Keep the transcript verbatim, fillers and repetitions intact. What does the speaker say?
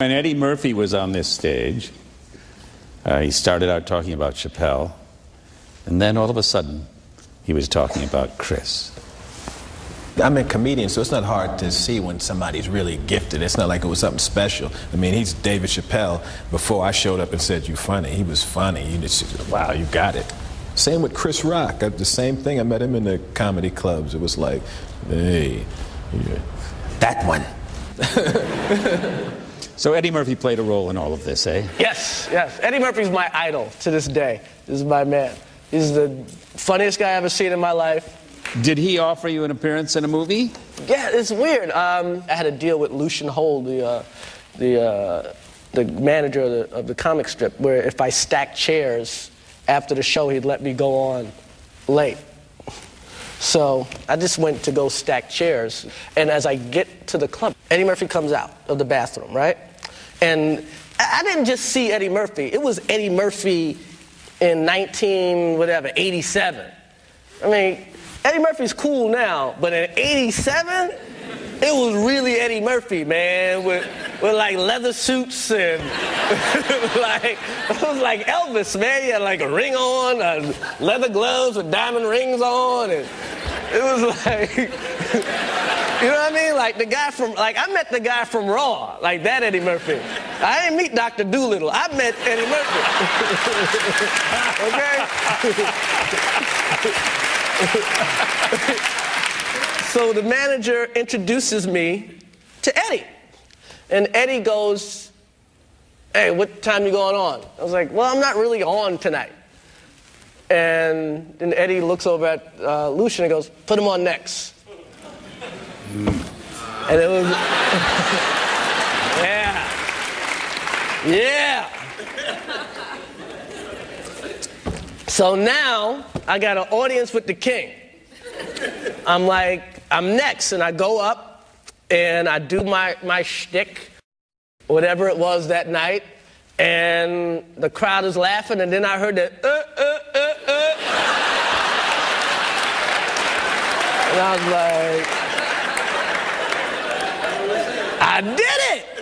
When Eddie Murphy was on this stage, uh, he started out talking about Chappelle, and then all of a sudden, he was talking about Chris. I'm a comedian, so it's not hard to see when somebody's really gifted. It's not like it was something special. I mean, he's David Chappelle. Before I showed up and said, "You funny," he was funny. You just, wow, you got it. Same with Chris Rock. I, the same thing. I met him in the comedy clubs. It was like, hey, yeah, that one. So Eddie Murphy played a role in all of this, eh? Yes, yes. Eddie Murphy's my idol to this day. This is my man. He's the funniest guy I've ever seen in my life. Did he offer you an appearance in a movie? Yeah, it's weird. Um, I had a deal with Lucian Hold, the, uh, the, uh, the manager of the, of the comic strip, where if I stacked chairs after the show, he'd let me go on late. So I just went to go stack chairs, and as I get to the club, Eddie Murphy comes out of the bathroom, right? And I didn't just see Eddie Murphy. It was Eddie Murphy in nineteen, whatever, eighty-seven. I mean, Eddie Murphy's cool now, but in eighty-seven, it was really Eddie Murphy, man, with, with like leather suits and like, it was like Elvis, man. He had like a ring on, uh, leather gloves with diamond rings on, and it was like, you know what I mean? Like the guy from, like I met the guy from Raw, like that Eddie Murphy. I didn't meet Doctor Dolittle, I met Eddie Murphy. Okay? So the manager introduces me to Eddie. And Eddie goes, "Hey, what time you going on?" I was like, "Well, I'm not really on tonight." And then Eddie looks over at uh, Lucian and goes, "Put him on next." Mm. And it was, yeah, yeah. So now I got an audience with the king. I'm like, I'm next, and I go up, and I do my, my shtick, whatever it was that night, and the crowd is laughing, and then I heard that, uh, uh, uh, uh. And I was like, I did it!